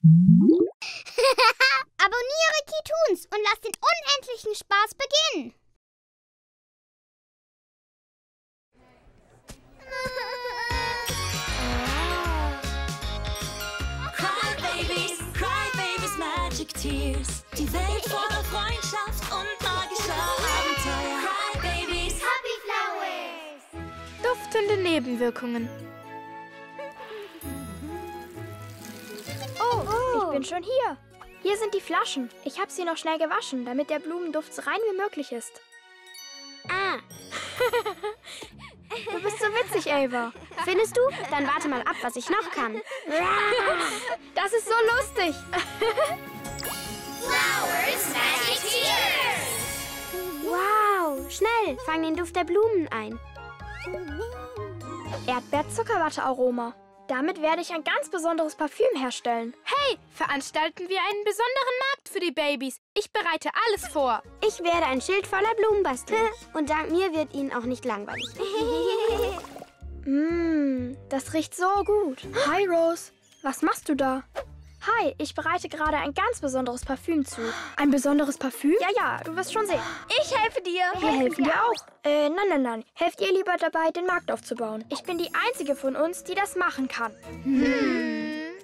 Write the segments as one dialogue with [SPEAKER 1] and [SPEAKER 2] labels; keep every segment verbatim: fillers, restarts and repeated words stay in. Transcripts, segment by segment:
[SPEAKER 1] Abonniere Keytoons und lass den unendlichen Spaß beginnen.
[SPEAKER 2] Cry Babies, Cry Babies Magic Tears. Die Welt voller Freundschaft und magischer Abenteuer. Cry Babies,
[SPEAKER 1] Happy Flowers.
[SPEAKER 3] Duftende Nebenwirkungen.
[SPEAKER 4] Oh, ich bin schon hier. Hier sind die Flaschen. Ich habe sie noch schnell gewaschen, damit der Blumenduft so rein wie möglich ist.
[SPEAKER 1] Ah,
[SPEAKER 4] Du bist so witzig, Ava.
[SPEAKER 1] findest du? Dann warte mal ab, was ich noch kann.
[SPEAKER 4] Das ist so lustig.
[SPEAKER 1] Flowers Magic Tears. Wow, schnell, fang den Duft der Blumen ein.
[SPEAKER 4] Erdbeer-Zuckerwatte-Aroma. Damit werde ich ein ganz besonderes Parfüm herstellen.
[SPEAKER 3] Hey, veranstalten wir einen besonderen Markt für die Babys. Ich bereite alles vor.
[SPEAKER 1] Ich werde ein Schild voller Blumen basteln. Und dank mir wird ihnen auch nicht langweilig.
[SPEAKER 4] Mmm, das riecht so gut. Hi, Rose. Was machst du da? Hi, ich bereite gerade ein ganz besonderes Parfüm zu. Ein besonderes Parfüm? Ja, ja, du wirst schon sehen.
[SPEAKER 3] Ich helfe dir.
[SPEAKER 4] Wir helfen dir auch. Äh, nein, nein, nein. Helft ihr lieber dabei, den Markt aufzubauen. Ich bin die einzige von uns, die das machen kann. Hm.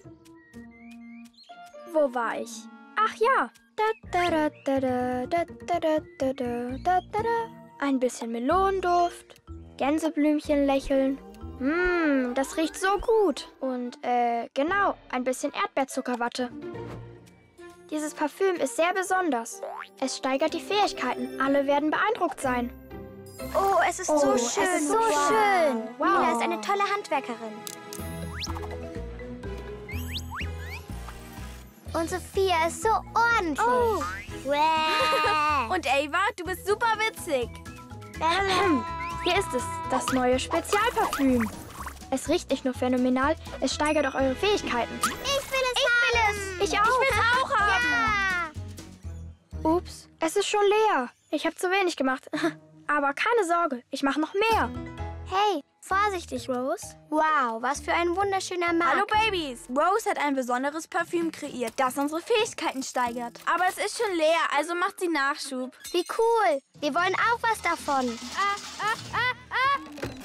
[SPEAKER 4] Wo war ich? Ach ja. Da, da, da, da, da, da, da, da, da, da, da, da. Ein bisschen Melonenduft. Gänseblümchen lächeln. Mmm, das riecht so gut. Und, äh, genau, ein bisschen Erdbeerzuckerwatte. Dieses Parfüm ist sehr besonders. Es steigert die Fähigkeiten. Alle werden beeindruckt sein.
[SPEAKER 1] Oh, es ist
[SPEAKER 4] Oh,
[SPEAKER 1] so
[SPEAKER 4] es
[SPEAKER 1] schön,
[SPEAKER 4] ist
[SPEAKER 1] so
[SPEAKER 4] so
[SPEAKER 1] schön.
[SPEAKER 4] wow.
[SPEAKER 1] Mila ist eine tolle Handwerkerin. Und Sophia ist so ordentlich. Oh.
[SPEAKER 3] Und Ava, du bist super witzig.
[SPEAKER 4] Hier ist es, das neue Spezialparfüm. Es riecht nicht nur phänomenal, es steigert auch eure Fähigkeiten.
[SPEAKER 1] Ich will es haben.
[SPEAKER 4] Ich auch.
[SPEAKER 3] Ich will es auch haben.
[SPEAKER 1] Ja.
[SPEAKER 4] Ups, es ist schon leer. Ich habe zu wenig gemacht. Aber keine Sorge, ich mache noch mehr.
[SPEAKER 1] Hey, vorsichtig, Rose. Wow, was für ein wunderschöner Markt.
[SPEAKER 3] Hallo Babys. Rose hat ein besonderes Parfüm kreiert, das unsere Fähigkeiten steigert. Aber es ist schon leer, also macht sie Nachschub.
[SPEAKER 1] Wie cool. Wir wollen auch was davon.
[SPEAKER 3] Ah, ah, ah, ah.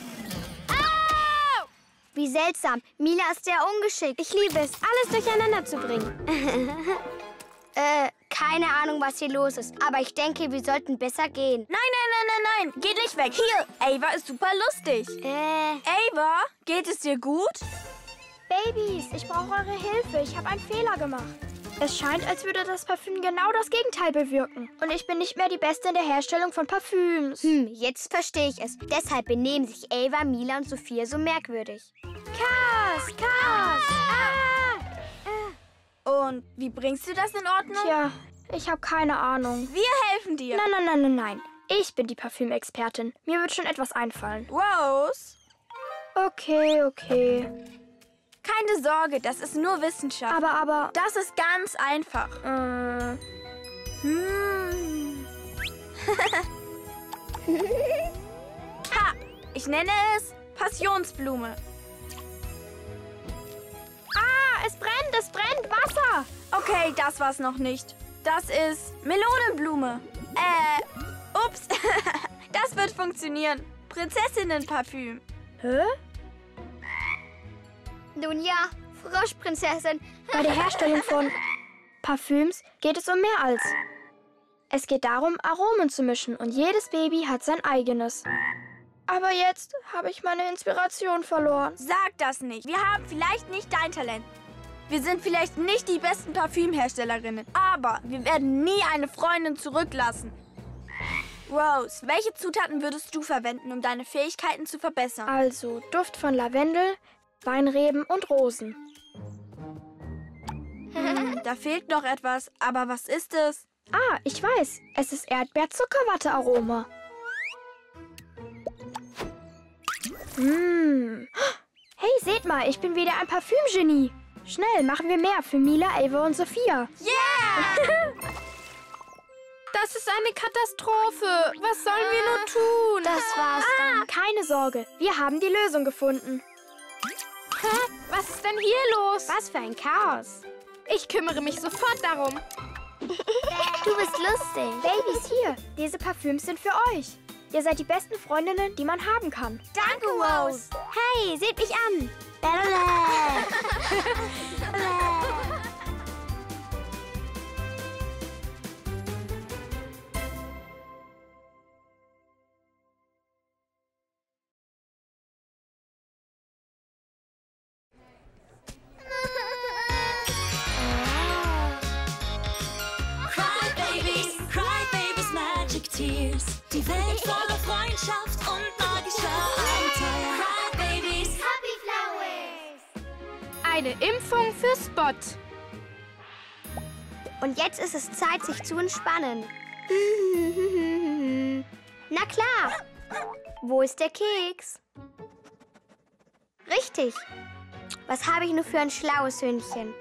[SPEAKER 3] Au!
[SPEAKER 1] Wie seltsam. Mila ist sehr ungeschickt. Ich liebe es, alles durcheinander zu bringen. äh, keine Ahnung, was hier los ist. Aber ich denke, wir sollten besser gehen.
[SPEAKER 3] Nein, nein, nein, nein, nein. Geh nicht weg. Hier, Ava ist super lustig.
[SPEAKER 1] Äh,
[SPEAKER 3] Ava, geht es dir gut?
[SPEAKER 4] Babys, ich brauche eure Hilfe. Ich habe einen Fehler gemacht. Es scheint, als würde das Parfüm genau das Gegenteil bewirken. Und ich bin nicht mehr die Beste in der Herstellung von Parfüms.
[SPEAKER 1] hm, jetzt verstehe ich es. Deshalb benehmen sich Ava, Mila und Sophia so merkwürdig.
[SPEAKER 4] Chaos, Chaos!
[SPEAKER 3] Und wie bringst du das in Ordnung?
[SPEAKER 4] Tja, ich habe keine Ahnung.
[SPEAKER 3] Wir helfen dir.
[SPEAKER 4] Nein, nein, nein, nein, nein. Ich bin die Parfümexpertin. Mir wird schon etwas einfallen.
[SPEAKER 3] Rose,
[SPEAKER 4] Okay, okay.
[SPEAKER 3] keine Sorge, das ist nur Wissenschaft.
[SPEAKER 4] Aber, aber...
[SPEAKER 3] Das ist ganz einfach.
[SPEAKER 4] Äh,
[SPEAKER 3] Hm. Ha, ich nenne es Passionsblume.
[SPEAKER 4] ah, es brennt, es brennt. Wasser.
[SPEAKER 3] Okay, das war's noch nicht. Das ist Melonenblume. Äh, ups. Das wird funktionieren. Prinzessinnenparfüm.
[SPEAKER 4] Hä?
[SPEAKER 1] Nun ja, Froschprinzessin.
[SPEAKER 4] Bei der Herstellung von Parfüms geht es um mehr als. Es geht darum, Aromen zu mischen und jedes Baby hat sein eigenes. Aber jetzt habe ich meine Inspiration verloren.
[SPEAKER 3] Sag das nicht. Wir haben vielleicht nicht dein Talent. Wir sind vielleicht nicht die besten Parfümherstellerinnen, aber wir werden nie eine Freundin zurücklassen. Rose, welche Zutaten würdest du verwenden, um deine Fähigkeiten zu verbessern?
[SPEAKER 4] Also Duft von Lavendel, Weinreben und Rosen.
[SPEAKER 3] Hm, da fehlt noch etwas, aber was ist es?
[SPEAKER 4] Ah, ich weiß. Es ist Erdbeer-Zuckerwatte-Aroma. Mmh. Hey, seht mal, ich bin wieder ein Parfümgenie. Schnell, machen wir mehr für Mila, Ava und Sophia.
[SPEAKER 3] Yeah! Das ist eine Katastrophe. Was sollen wir nur tun?
[SPEAKER 4] Das war's dann. Keine Sorge, wir haben die Lösung gefunden.
[SPEAKER 3] Hä? Was ist denn hier los?
[SPEAKER 1] Was für ein Chaos.
[SPEAKER 4] Ich kümmere mich sofort darum.
[SPEAKER 1] Du bist lustig.
[SPEAKER 4] Babys, hier. Diese Parfüms sind für euch. Ihr seid die besten Freundinnen, die man haben kann.
[SPEAKER 1] Danke, Rose. Hey, seht mich an.
[SPEAKER 2] Tears. Die Welt voller Freundschaft und magischer Abenteuer. Cry Babies.
[SPEAKER 1] Happy Flowers.
[SPEAKER 4] Eine Impfung für Spot.
[SPEAKER 1] Und jetzt ist es Zeit, sich zu entspannen. Na klar. Wo ist der Keks? Richtig. Was habe ich nur für ein schlaues Hündchen?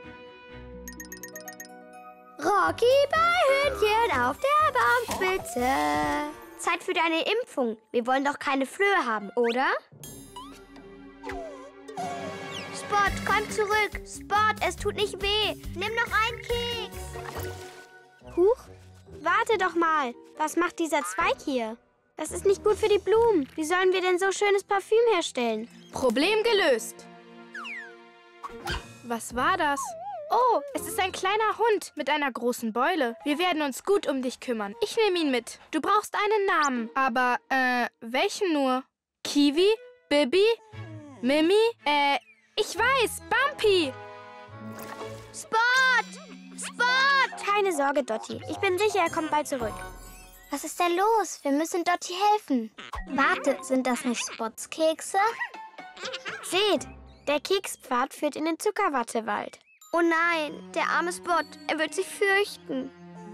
[SPEAKER 1] Rocky bei Hündchen auf der Baumspitze. Zeit für deine Impfung. Wir wollen doch keine Flöhe haben, oder? Spot, komm zurück. Spot, es tut nicht weh. Nimm noch einen Keks. Huch, warte doch mal. Was macht dieser Zweig hier? Das ist nicht gut für die Blumen. Wie sollen wir denn so schönes Parfüm herstellen?
[SPEAKER 4] Problem gelöst. Was war das? Oh, es ist ein kleiner Hund mit einer großen Beule. Wir werden uns gut um dich kümmern. Ich nehme ihn mit. Du brauchst einen Namen. Aber, äh, welchen nur? Kiwi? Bibi? Mimi? Äh, ich weiß, Bumpy.
[SPEAKER 1] Spot! Spot! Keine Sorge, Dottie. Ich bin sicher, er kommt bald zurück. Was ist denn los? Wir müssen Dottie helfen. Warte, sind das nicht Spots Kekse? Seht, der Kekspfad führt in den Zuckerwattewald. Oh nein, der arme Spot. Er wird sich fürchten.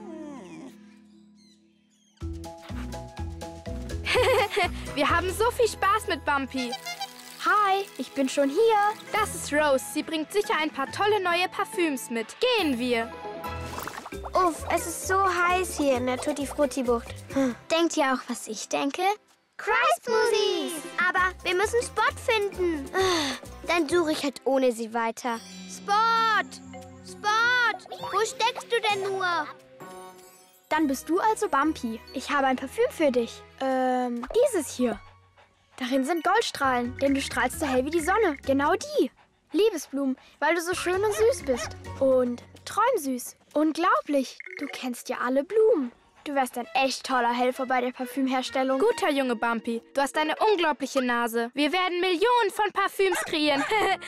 [SPEAKER 4] Wir haben so viel Spaß mit Bumpy. Hi, ich bin schon hier. Das ist Rose. Sie bringt sicher ein paar tolle neue Parfüms mit. Gehen wir.
[SPEAKER 1] Uff, es ist so heiß hier in der Tutti-Frutti-Bucht. Hm. Denkt ihr auch, was ich denke? Cry-Smoothies! Aber wir müssen Spot finden. Dann suche ich halt ohne sie weiter. Spot! Spot! Wo steckst du denn nur?
[SPEAKER 4] Dann bist du also Bumpy. Ich habe ein Parfüm für dich. Ähm, dieses hier. Darin sind Goldstrahlen, denn du strahlst so hell wie die Sonne. Genau die. Liebesblumen, weil du so schön und süß bist. Und träumsüß. Unglaublich. Du kennst ja alle Blumen. Du wärst ein echt toller Helfer bei der Parfümherstellung. Guter Junge, Bumpy. Du hast eine unglaubliche Nase. Wir werden Millionen von Parfüms kreieren.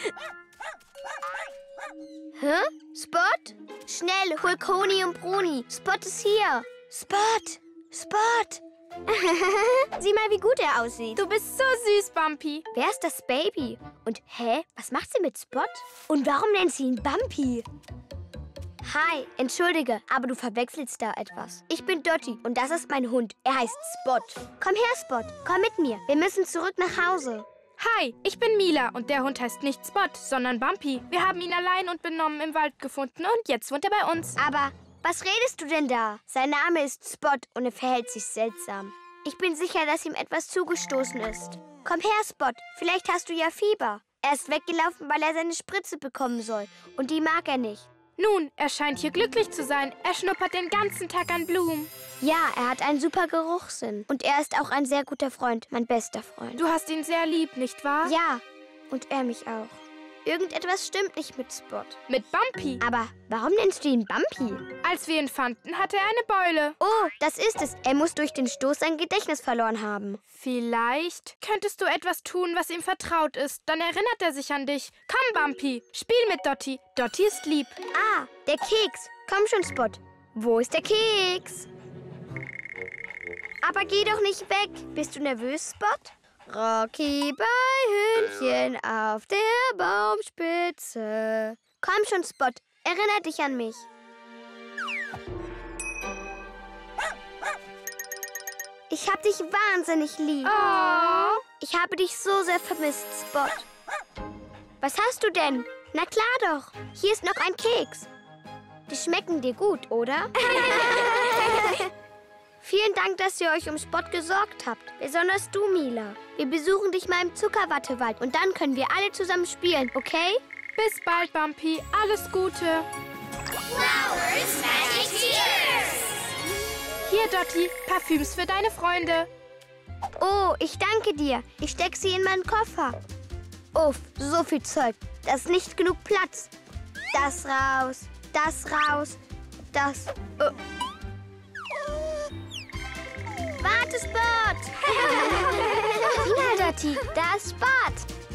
[SPEAKER 1] Hä? Spot? Schnell, hol Coney und Bruni. Spot ist hier. Spot! Spot! Sieh mal, wie gut er aussieht.
[SPEAKER 4] Du bist so süß, Bumpy.
[SPEAKER 1] Wer ist das Baby? Und hä? Was macht sie mit Spot? Und warum nennt sie ihn Bumpy? Hi, entschuldige, aber du verwechselst da etwas. Ich bin Dottie und das ist mein Hund. Er heißt Spot. Komm her, Spot. Komm mit mir. Wir müssen zurück nach Hause.
[SPEAKER 4] Hi, ich bin Mila und der Hund heißt nicht Spot, sondern Bumpy. Wir haben ihn allein und benommen im Wald gefunden und jetzt wohnt er bei uns.
[SPEAKER 1] Aber was redest du denn da? Sein Name ist Spot und er verhält sich seltsam. Ich bin sicher, dass ihm etwas zugestoßen ist. Komm her, Spot. Vielleicht hast du ja Fieber. Er ist weggelaufen, weil er seine Spritze bekommen soll. Und die mag er nicht.
[SPEAKER 4] Nun, er scheint hier glücklich zu sein. Er schnuppert den ganzen Tag an Blumen.
[SPEAKER 1] Ja, er hat einen super Geruchssinn. Und er ist auch ein sehr guter Freund, mein bester Freund.
[SPEAKER 4] Du hast ihn sehr lieb, nicht wahr?
[SPEAKER 1] Ja, und er mich auch. Irgendetwas stimmt nicht mit Spot.
[SPEAKER 4] Mit Bumpy?
[SPEAKER 1] Aber warum nennst du ihn Bumpy?
[SPEAKER 4] Als wir ihn fanden, hatte er eine Beule.
[SPEAKER 1] Oh, das ist es. Er muss durch den Stoß sein Gedächtnis verloren haben.
[SPEAKER 4] Vielleicht könntest du etwas tun, was ihm vertraut ist. Dann erinnert er sich an dich. Komm, Bumpy, spiel mit Dottie. Dottie ist lieb.
[SPEAKER 1] Ah, der Keks. Komm schon, Spot. Wo ist der Keks? Aber geh doch nicht weg. Bist du nervös, Spot? Rocky bei Hündchen auf der Baumspitze. Komm schon, Spot. Erinner dich an mich. Ich hab dich wahnsinnig lieb.
[SPEAKER 4] Oh.
[SPEAKER 1] Ich habe dich so sehr vermisst, Spot. Was hast du denn? Na klar doch. Hier ist noch ein Keks. Die schmecken dir gut, oder? Vielen Dank, dass ihr euch um Spot gesorgt habt. Besonders du, Mila. Wir besuchen dich mal im Zuckerwattewald und dann können wir alle zusammen spielen, okay?
[SPEAKER 4] Bis bald, Bumpy. Alles Gute.
[SPEAKER 2] Flowers Magic Tears.
[SPEAKER 4] Hier, Dottie, Parfüms für deine Freunde.
[SPEAKER 1] Oh, ich danke dir. Ich steck sie in meinen Koffer. Uff, so viel Zeug. Da ist nicht genug Platz. Das raus, das raus, das... Uh. Warte, Spot! Sieh mal, Dottie, da ist Spot.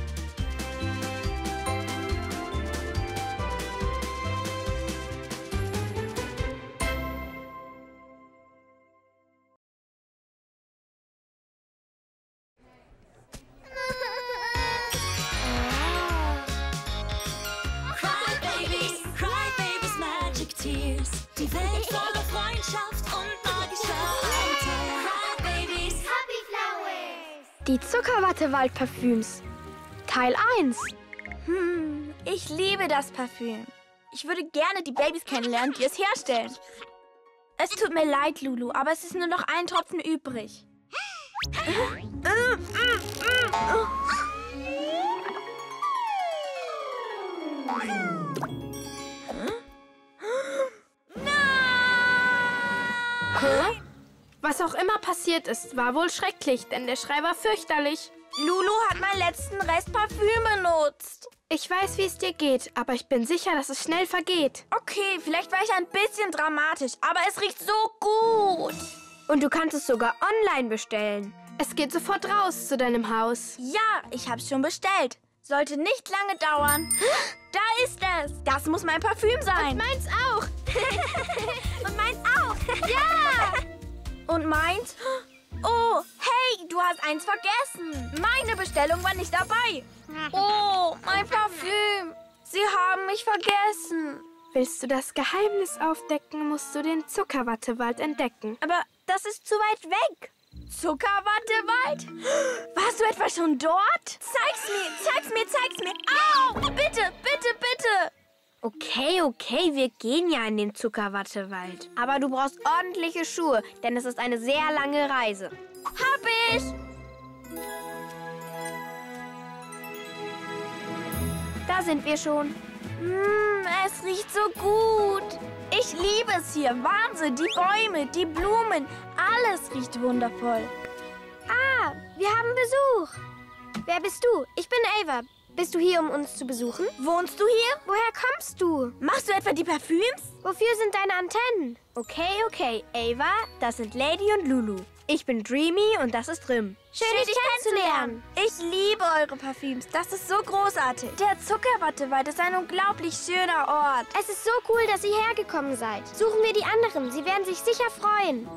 [SPEAKER 2] Die Welt voller Freundschaft und magischer Abenteuer. Cry Babies, Happy Flowers.
[SPEAKER 4] Die Zuckerwatte-Wald-Parfüms. Teil eins.
[SPEAKER 3] Hm, ich liebe das Parfüm. Ich würde gerne die Babys kennenlernen, die es herstellen. Es tut mir leid, Lulu, aber es ist nur noch ein Tropfen übrig.
[SPEAKER 4] Hä? Was auch immer passiert ist, war wohl schrecklich, denn der Schrei war fürchterlich.
[SPEAKER 3] Lulu hat meinen letzten Rest Parfüm benutzt.
[SPEAKER 4] Ich weiß, wie es dir geht, aber ich bin sicher, dass es schnell vergeht.
[SPEAKER 3] Okay, vielleicht war ich ein bisschen dramatisch, aber es riecht so gut.
[SPEAKER 4] Und du kannst es sogar online bestellen. Es geht sofort raus zu deinem Haus.
[SPEAKER 3] Ja, ich hab's schon bestellt. Sollte nicht lange dauern. Da ist es. Das muss mein Parfüm sein.
[SPEAKER 4] Und meins auch.
[SPEAKER 3] Und meins auch. Ja. Und meins? Oh, hey, du hast eins vergessen. Meine Bestellung war nicht dabei. Oh, mein Parfüm. Sie haben mich vergessen.
[SPEAKER 4] Willst du das Geheimnis aufdecken, musst du den Zuckerwattewald entdecken.
[SPEAKER 3] Aber das ist zu weit weg. Zuckerwattewald? Warst du etwa schon dort? Zeig's mir, zeig's mir, zeig's mir. Au! Bitte, bitte, bitte.
[SPEAKER 4] Okay, okay, wir gehen ja in den Zuckerwattewald. Aber du brauchst ordentliche Schuhe, denn es ist eine sehr lange Reise.
[SPEAKER 3] Hab ich!
[SPEAKER 4] Da sind wir schon.
[SPEAKER 3] Mm, es riecht so gut. Ich liebe es hier. Wahnsinn, die Bäume, die Blumen. Alles riecht wundervoll.
[SPEAKER 1] Ah, wir haben Besuch. Wer bist du? Ich bin Ava. Bist du hier, um uns zu besuchen?
[SPEAKER 3] Wohnst du hier?
[SPEAKER 1] Woher kommst du?
[SPEAKER 3] Machst du etwa die Parfüms?
[SPEAKER 1] Wofür sind deine Antennen?
[SPEAKER 4] Okay, okay, Ava, das sind Lady und Lulu. Ich bin Dreamy und das ist Rim.
[SPEAKER 1] Schön, Schön dich kennenzulernen.
[SPEAKER 3] Ich liebe eure Parfüms. Das ist so großartig. Der Zuckerwattewald ist ein unglaublich schöner Ort.
[SPEAKER 1] Es ist so cool, dass ihr hergekommen seid. Suchen wir die anderen. Sie werden sich sicher freuen.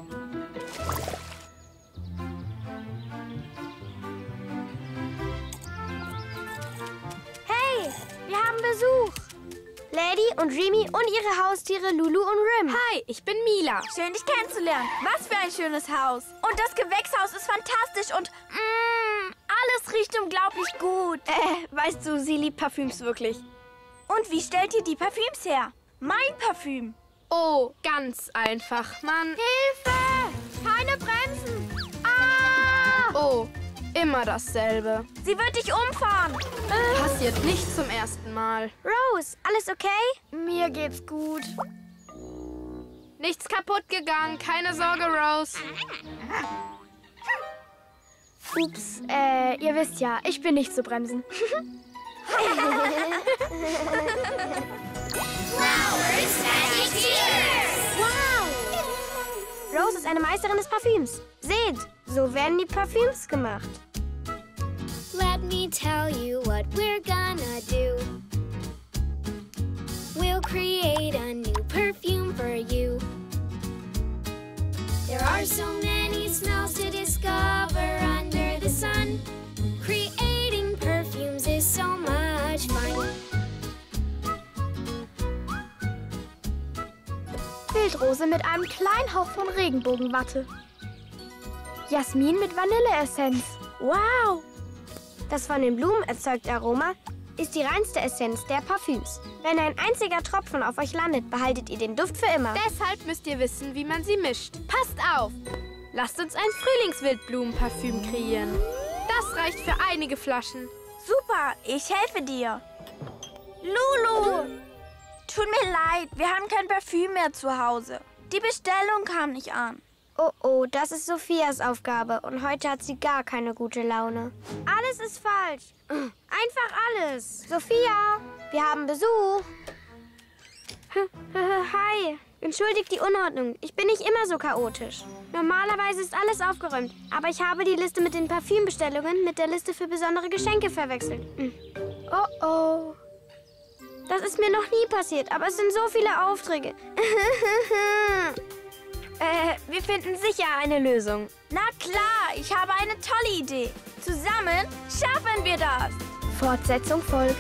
[SPEAKER 1] Hey, wir haben Besuch. Lady und Dreamy und ihre Haustiere Lulu und Rim.
[SPEAKER 4] Hi, ich bin Mila.
[SPEAKER 3] Schön, dich kennenzulernen. Was für ein schönes Haus. Und das Gewächshaus ist fantastisch und mm, alles riecht unglaublich gut.
[SPEAKER 4] Äh, weißt du, sie liebt Parfüms wirklich.
[SPEAKER 3] Und wie stellt ihr die Parfüms her? Mein Parfüm.
[SPEAKER 4] Oh, ganz einfach, Mann.
[SPEAKER 1] Hilfe! Keine Bremsen! Ah!
[SPEAKER 4] Oh, immer dasselbe.
[SPEAKER 3] Sie wird dich umfahren.
[SPEAKER 4] Äh. Passiert nicht zum ersten Mal.
[SPEAKER 1] Rose, alles okay?
[SPEAKER 4] Mir geht's gut. Nichts kaputt gegangen, keine Sorge, Rose. Ups, äh, ihr wisst ja, ich bin nicht zu bremsen.
[SPEAKER 2] Flowers Magic Tears.
[SPEAKER 1] Wow! Rose ist eine Meisterin des Parfüms. Seht, so werden die Parfüms gemacht.
[SPEAKER 5] Let me tell you what we're gonna do. We'll create a new perfume for you. There are so many smells to discover under the sun. Creating perfumes is so much fun.
[SPEAKER 4] Wildrose mit einem kleinen Hauch von Regenbogenwatte. Jasmin mit Vanilleessenz.
[SPEAKER 1] Wow! Das von den Blumen erzeugte Aroma ist die reinste Essenz der Parfüms. Wenn ein einziger Tropfen auf euch landet, behaltet ihr den Duft für immer.
[SPEAKER 4] Deshalb müsst ihr wissen, wie man sie mischt. Passt auf! Lasst uns ein Frühlingswildblumenparfüm kreieren. Das reicht für einige Flaschen.
[SPEAKER 3] Super, ich helfe dir. Lulu! Tut mir leid, wir haben kein Parfüm mehr zu Hause. Die Bestellung kam nicht an.
[SPEAKER 1] Oh oh, das ist Sophias Aufgabe und heute hat sie gar keine gute Laune. Alles ist falsch. Einfach alles. Sophia, wir haben Besuch. Hi. Entschuldigt die Unordnung. Ich bin nicht immer so chaotisch. Normalerweise ist alles aufgeräumt, aber ich habe die Liste mit den Parfümbestellungen mit der Liste für besondere Geschenke verwechselt. Hm. Oh oh. Das ist mir noch nie passiert, aber es sind so viele Aufträge. äh, wir finden sicher eine Lösung.
[SPEAKER 3] Na klar, ich habe eine tolle Idee. Zusammen schaffen wir das.
[SPEAKER 4] Fortsetzung folgt.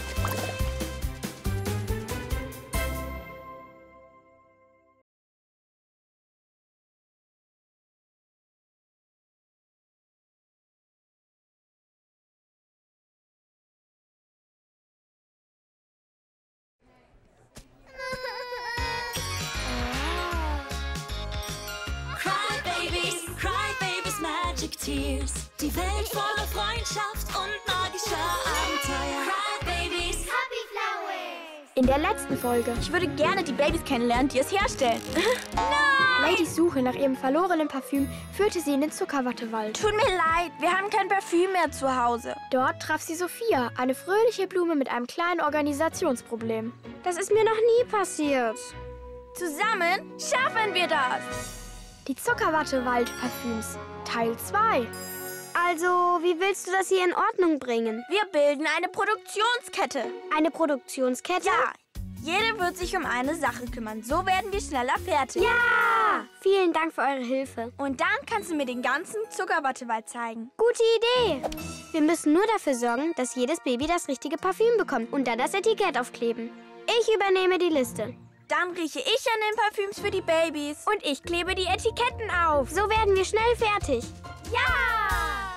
[SPEAKER 2] Tears. Die Welt voller Freundschaft und magischer Abenteuer. Cry Babies, Happy Flowers.
[SPEAKER 4] In der letzten Folge.
[SPEAKER 3] Ich würde gerne die Babys kennenlernen, die es herstellen. Nein!
[SPEAKER 4] Ladys Suche nach ihrem verlorenen Parfüm führte sie in den Zuckerwattewald.
[SPEAKER 3] Tut mir leid, wir haben kein Parfüm mehr zu Hause.
[SPEAKER 4] Dort traf sie Sophia, eine fröhliche Blume mit einem kleinen Organisationsproblem.
[SPEAKER 1] Das ist mir noch nie passiert.
[SPEAKER 3] Zusammen schaffen wir das.
[SPEAKER 4] Die Zuckerwattewald-Parfüms, Teil zwei.
[SPEAKER 1] Also, wie willst du das hier in Ordnung bringen?
[SPEAKER 3] Wir bilden eine Produktionskette.
[SPEAKER 1] Eine Produktionskette?
[SPEAKER 3] Ja, jede wird sich um eine Sache kümmern. So werden wir schneller fertig.
[SPEAKER 1] Ja! Vielen Dank für eure Hilfe.
[SPEAKER 3] Und dann kannst du mir den ganzen Zuckerwattewald zeigen.
[SPEAKER 1] Gute Idee! Wir müssen nur dafür sorgen, dass jedes Baby das richtige Parfüm bekommt und dann das Etikett aufkleben. Ich übernehme die Liste.
[SPEAKER 3] Dann rieche ich an den Parfüms für die Babys.
[SPEAKER 1] Und ich klebe die Etiketten auf. So werden wir schnell fertig.
[SPEAKER 3] Ja!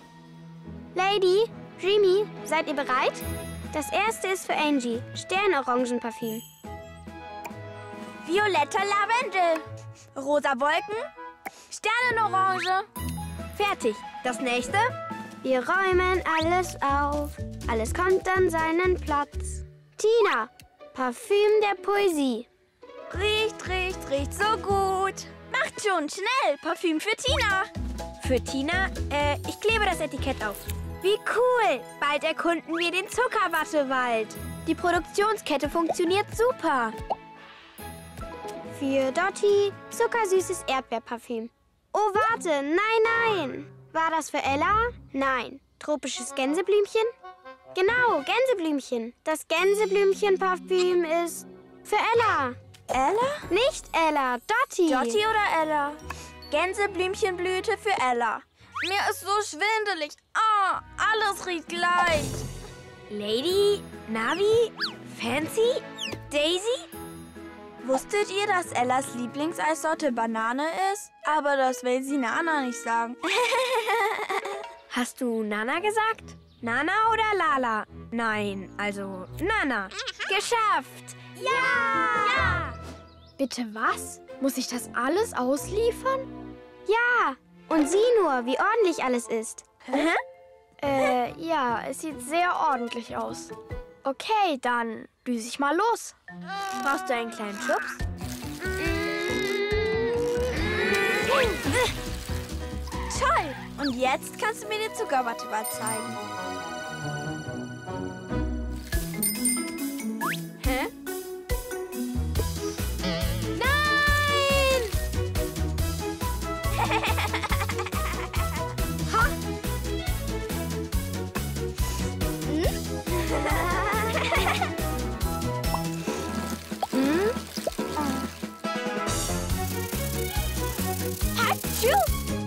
[SPEAKER 1] Lady, Dreamy, seid ihr bereit? Das erste ist für Angie. Sternorangenparfüm.
[SPEAKER 3] Violetter Lavendel. Rosa Wolken. Sternenorange.
[SPEAKER 1] Fertig. Das nächste? Wir räumen alles auf. Alles kommt an seinen Platz. Tina. Parfüm der Poesie.
[SPEAKER 3] Riecht, riecht, riecht so gut. Macht schon, schnell. Parfüm für Tina.
[SPEAKER 1] Für Tina? Äh, ich klebe das Etikett auf. Wie cool. Bald erkunden wir den Zuckerwattewald.
[SPEAKER 4] Die Produktionskette funktioniert super.
[SPEAKER 1] Für Dottie zuckersüßes Erdbeerparfüm. Oh, warte. Nein, nein. War das für Ella? Nein. Tropisches Gänseblümchen? Genau, Gänseblümchen. Das Gänseblümchen-Parfüm ist für Ella.
[SPEAKER 3] Ella?
[SPEAKER 1] Nicht Ella, Dottie.
[SPEAKER 3] Dottie oder Ella? Gänseblümchenblüte für Ella. Mir ist so schwindelig. Ah, alles riecht gleich.
[SPEAKER 1] Lady, Navi, Fancy, Daisy?
[SPEAKER 3] Wusstet ihr, dass Ellas Lieblingseissorte Banane ist? Aber das will sie Nana nicht sagen.
[SPEAKER 1] Hast du Nana gesagt? Nana oder Lala? Nein, also Nana. Geschafft! Ja! Ja!
[SPEAKER 4] Bitte was? Muss ich das alles ausliefern?
[SPEAKER 1] Ja! Und sieh nur, wie ordentlich alles ist.
[SPEAKER 4] Hä? äh, ja, es sieht sehr ordentlich aus. Okay, dann düse ich mal los.
[SPEAKER 1] Brauchst du einen kleinen Schubs?
[SPEAKER 3] Toll! Und jetzt kannst du mir den Zuckerwattewald zeigen.
[SPEAKER 1] Hä? Nein! ha? hm? Hatschu!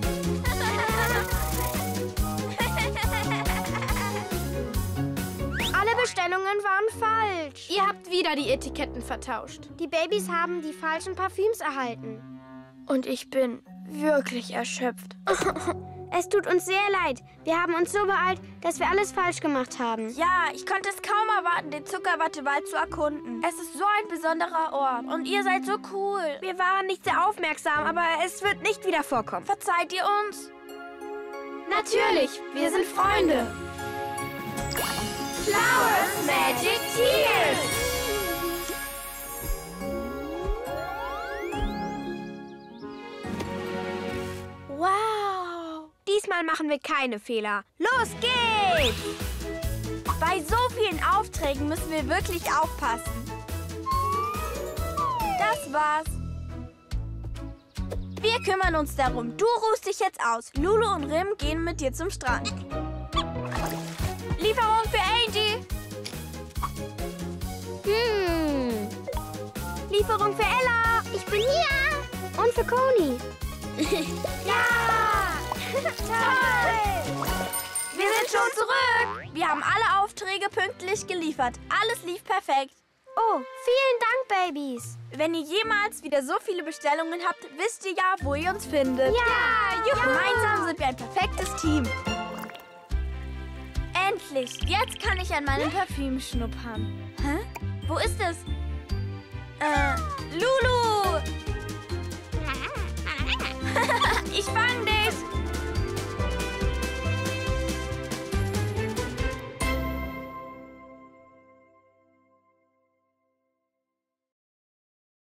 [SPEAKER 1] Alle Bestellungen waren falsch.
[SPEAKER 4] Ihr habt wieder die Etiketten vertauscht.
[SPEAKER 1] Die Babys haben die falschen Parfüms erhalten.
[SPEAKER 4] Und ich bin wirklich erschöpft.
[SPEAKER 1] Es tut uns sehr leid. Wir haben uns so beeilt, dass wir alles falsch gemacht haben.
[SPEAKER 3] Ja, ich konnte es kaum erwarten, den Zuckerwattewald zu erkunden. Es ist so ein besonderer Ort. Und ihr seid so cool.
[SPEAKER 1] Wir waren nicht sehr aufmerksam, aber es wird nicht wieder vorkommen.
[SPEAKER 3] Verzeiht ihr uns?
[SPEAKER 4] Natürlich, wir sind Freunde.
[SPEAKER 1] Flowers Magic Tears!
[SPEAKER 4] Diesmal machen wir keine Fehler. Los geht's!
[SPEAKER 3] Bei so vielen Aufträgen müssen wir wirklich aufpassen. Das war's. Wir kümmern uns darum. Du ruhst dich jetzt aus. Lulu und Rim gehen mit dir zum Strand. Lieferung für Angie.
[SPEAKER 1] Hm.
[SPEAKER 4] Lieferung für Ella.
[SPEAKER 1] Ich bin hier.
[SPEAKER 4] Und für Coney.
[SPEAKER 3] Ja! Toll! Wir sind schon zurück. Wir haben alle Aufträge pünktlich geliefert. Alles lief perfekt.
[SPEAKER 4] Oh, vielen Dank, Babys.
[SPEAKER 3] Wenn ihr jemals wieder so viele Bestellungen habt, wisst ihr ja, wo ihr uns findet.
[SPEAKER 4] Ja, juhu.
[SPEAKER 3] Gemeinsam sind wir ein perfektes Team. Endlich! Jetzt kann ich an meinem Parfüm schnuppern. Hä? Wo ist es? Äh, Lulu! Ich fang dich!